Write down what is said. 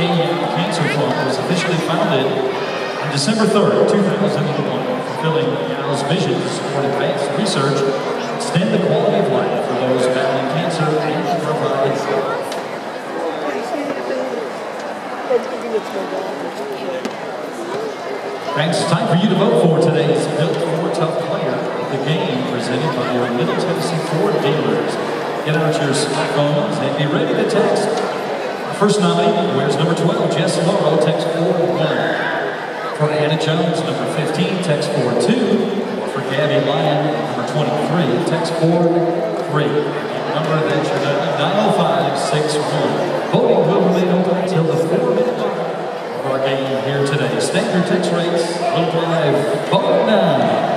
Cancer Fund was officially founded on December 3rd, 2001, fulfilling Gal's vision to support advanced research, extend the quality of life for those battling cancer, and provide Thanks. It's time for you to vote for today's Built for Tough Player of the game, presented by your Middle Tennessee Ford dealers. Get out your smartphones and be ready to text. Our first nominee wears number 12, Jess Laurel, text 41. For Anna Jones, number 15, text 42. Or for Gabby Lyon, number 23, text 43. Number that you're dialing, 90561. Voting will remain open until the 4-minute mark of our game here today. Standard text rates, 1 5, vote now.